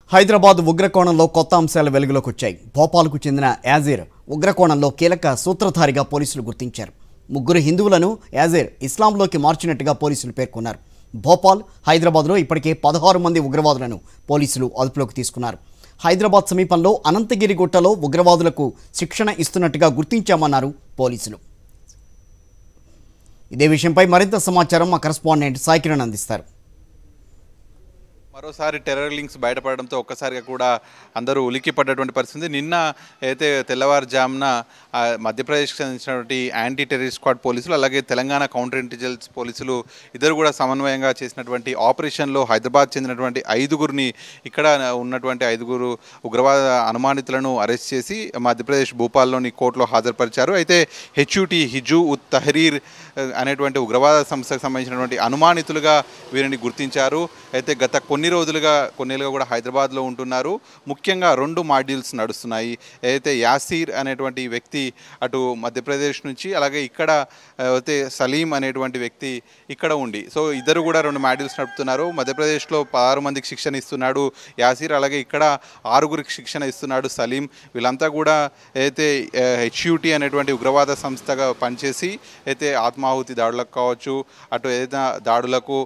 హైదరాబాద్ ఉగ్రకోణంలో కొత్త అంశాలు వెలుగులోకి వచ్చాయి. భోపాల్కు చెందిన యాజీర్ ఉగ్రకోణంలో కీలక సూత్రధారిగా పోలీసులు గుర్తించారు. ముగ్గురు హిందువులను యాజీర్ ఇస్లాంలోకి మార్చినట్టుగా పోలీసులు పేర్కొన్నారు. భోపాల్, హైదరాబాద్లో ఇప్పటికే 16 మంది ఉగ్రవాదులను పోలీసులు అదుపులోకి తీసుకున్నారు. హైదరాబాద్ సమీపంలో అనంతగిరి గుట్టలో ఉగ్రవాదులకు శిక్షణ ఇస్తున్నట్టుగా గుర్తించామన్నారు పోలీసులు. ఇదే విషయంపై మరింత సమాచారం మా కరెస్పాండెంట్ సాయికిరణ్ అందిస్తారు. మరోసారి టెర్రర్ లింక్స్ బయటపడడంతో ఒక్కసారిగా కూడా అందరూ ఉలిక్కిపడ్డటువంటి పరిస్థితి. నిన్న అయితే తెల్లవారుజామున మధ్యప్రదేశ్కి చెందినటువంటి యాంటీ టెర్రరిస్ట్ స్క్వాడ్ పోలీసులు, అలాగే తెలంగాణ కౌంటర్ ఇంటెలిజెన్స్ పోలీసులు ఇద్దరు కూడా సమన్వయంగా చేసినటువంటి ఆపరేషన్లో హైదరాబాద్ చెందినటువంటి 5గురిని, ఇక్కడ ఉన్నటువంటి 5గురు ఉగ్రవాద అనుమానితులను అరెస్ట్ చేసి మధ్యప్రదేశ్ భూపాల్లోని కోర్టులో హాజరుపరిచారు. అయితే హెచ్యుటి హిజు ఉత్ తహరీర్ అనేటువంటి ఉగ్రవాద సంస్థకు సంబంధించినటువంటి అనుమానితులుగా వీరిని గుర్తించారు. అయితే గత కొన్నేళ్ళుగా కూడా హైదరాబాద్లో ఉంటున్నారు. ముఖ్యంగా 2 మాడ్యూల్స్ నడుస్తున్నాయి. అయితే యాసీర్ అనేటువంటి వ్యక్తి అటు మధ్యప్రదేశ్ నుంచి, అలాగే ఇక్కడ అయితే సలీం అనేటువంటి వ్యక్తి ఇక్కడ ఉండి, సో ఇద్దరు కూడా 2 మాడ్యూల్స్ నడుపుతున్నారు. మధ్యప్రదేశ్లో 16 మందికి శిక్షణ ఇస్తున్నాడు యాసీర్, అలాగే ఇక్కడ 6గురికి శిక్షణ ఇస్తున్నాడు సలీం. వీళ్ళంతా కూడా అయితే హెచ్యుటి అనేటువంటి ఉగ్రవాద సంస్థగా పనిచేసి అయితే ఆత్మాహుతి దాడులకు కావచ్చు, అటు ఏదైనా దాడులకు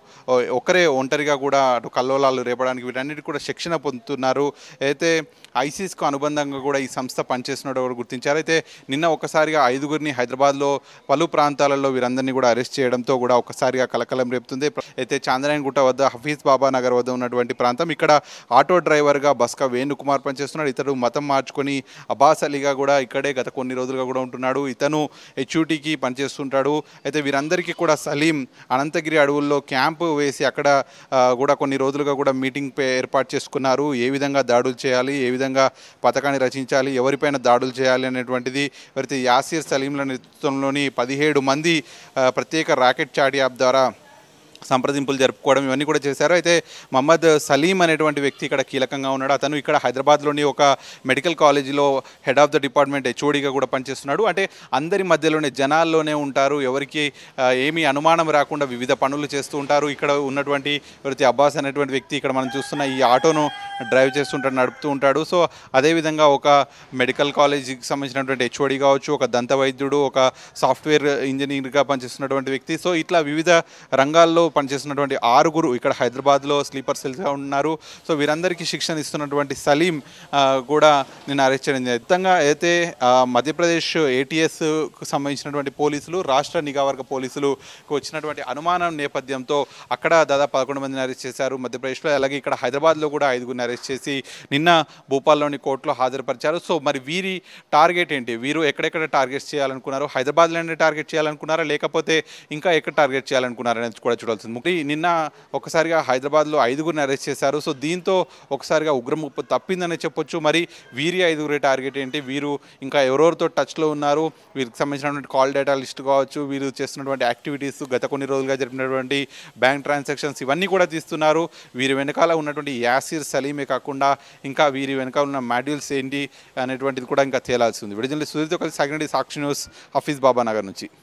ఒంటరిగా కూడా అటు కల్లోలాలు రేపడానికి వీటన్నిటి కూడా శిక్షణ పొందుతున్నారు. అయితే ఐసిస్కు అనుబంధంగా కూడా ఈ సంస్థ పనిచేస్తున్నట్టు కూడా గుర్తించారు. అయితే నిన్న ఒక్కసారిగా 5గురిని హైదరాబాద్లో పలు ప్రాంతాలలో వీరందరినీ కూడా అరెస్ట్ చేయడంతో కూడా ఒక్కసారిగా కలకలం రేపుతుంది. అయితే చాంద్రాయణగుట్ట వద్ద హఫీజ్ బాబా నగర్ వద్ద ఉన్నటువంటి ప్రాంతం, ఇక్కడ ఆటో డ్రైవర్గా బస్కా వేణుకుమార్ పనిచేస్తున్నాడు. ఇతడు మతం మార్చుకొని అబ్బాస్ అలీగా కూడా ఇక్కడే గత కొన్ని రోజులుగా కూడా ఉంటున్నాడు. ఇతను హెచ్యుటికి పనిచేస్తుంటాడు. అయితే వీరందరికీ కూడా సలీం అనంతగిరి అడవుల్లో క్యాంపు వేసి అక్కడ కూడా కొన్ని రోజులుగా కూడా మీటింగ్ ఏర్పాటు చేసుకున్నారు. ఏ విధంగా దాడులు చేయాలి, ఏ విధంగా పథకాన్ని రచించాలి, ఎవరిపైన దాడులు చేయాలి అనేటువంటిది. ఎవరైతే యాసీర్ సలీంల నేతృత్వంలోని 17 మంది ప్రత్యేక రాకెట్ చాట్ యాప్ ద్వారా సంప్రదింపులు జరుపుకోవడం ఇవన్నీ కూడా చేశారు. అయితే మహమ్మద్ సలీం అనేటువంటి వ్యక్తి ఇక్కడ కీలకంగా ఉన్నాడు. అతను ఇక్కడ హైదరాబాద్లోని ఒక మెడికల్ కాలేజీలో హెడ్ ఆఫ్ ద డిపార్ట్మెంట్ హెచ్ఓడిగా కూడా పనిచేస్తున్నాడు. అంటే అందరి మధ్యలోనే జనాల్లోనే ఉంటారు. ఎవరికి ఏమీ అనుమానం రాకుండా వివిధ పనులు చేస్తూ ఉంటారు. ఇక్కడ ఉన్నటువంటి ఎవరైతే అబ్బాస్ అనేటువంటి వ్యక్తి ఇక్కడ మనం చూస్తున్న ఈ ఆటోను డ్రైవ్ చేస్తుంటాడు, నడుపుతూ ఉంటాడు. సో అదేవిధంగా ఒక మెడికల్ కాలేజీకి సంబంధించినటువంటి హెచ్ఓడి కావచ్చు, ఒక దంత వైద్యుడు, ఒక సాఫ్ట్వేర్ ఇంజనీర్గా పనిచేస్తున్నటువంటి వ్యక్తి, సో ఇట్లా వివిధ రంగాల్లో పనిచేస్తున్నటువంటి 6గురు ఇక్కడ హైదరాబాద్లో స్లీపర్ సెల్స్గా ఉన్నారు. సో వీరందరికీ శిక్షణ ఇస్తున్నటువంటి సలీం కూడా నిన్న అరెస్ట్ చేయడం మొత్తంగా. అయితే మధ్యప్రదేశ్ ఏటీఎస్కు సంబంధించినటువంటి పోలీసులు, రాష్ట్ర నిఘావర్గ పోలీసులు వచ్చినటువంటి అనుమానం నేపథ్యంతో అక్కడ దాదాపు 11 మందిని అరెస్ట్ చేశారు మధ్యప్రదేశ్లో. అలాగే ఇక్కడ హైదరాబాద్లో కూడా 5గురిని అరెస్ట్ చేసి నిన్న భూపాల్లోని కోర్టులో హాజరుపరిచారు. సో మరి వీరి టార్గెట్ ఏంటి? వీరు ఎక్కడెక్కడ టార్గెట్స్ చేయాలనుకున్నారు? హైదరాబాద్లోనే టార్గెట్ చేయాలనుకున్నారా, లేకపోతే ఇంకా ఎక్కడ టార్గెట్ చేయాలనుకున్నారా అనేది కూడా చూడాలి. నిన్న ఒకసారిగా హైదరాబాద్లో 5గురిని అరెస్ట్ చేశారు. సో దీంతో ఒకసారిగా ఉగ్రముప్పు తప్పిందనే చెప్పొచ్చు. మరి వీరి 5గురి టార్గెట్ ఏంటి? వీరు ఇంకా ఎవరెవరితో టచ్లో ఉన్నారు? వీరికి సంబంధించినటువంటి కాల్ డేటా లిస్ట్ కావచ్చు, వీరు చేస్తున్నటువంటి యాక్టివిటీస్, గత కొన్ని రోజులుగా జరిపినటువంటి బ్యాంక్ ట్రాన్సాక్షన్స్ ఇవన్నీ కూడా తీస్తున్నారు. వీరి వెనకాల ఉన్నటువంటి యాసీర్ సలీమే కాకుండా ఇంకా వీరి వెనకాల ఉన్న మాడ్యూల్స్ ఏంటి అనేటువంటిది కూడా ఇంకా తేలాల్సి ఉంది. విడుదల సుధీర్తో కలిసి సాక్షి న్యూస్, హఫీజ్ బాబా నగర్ నుంచి.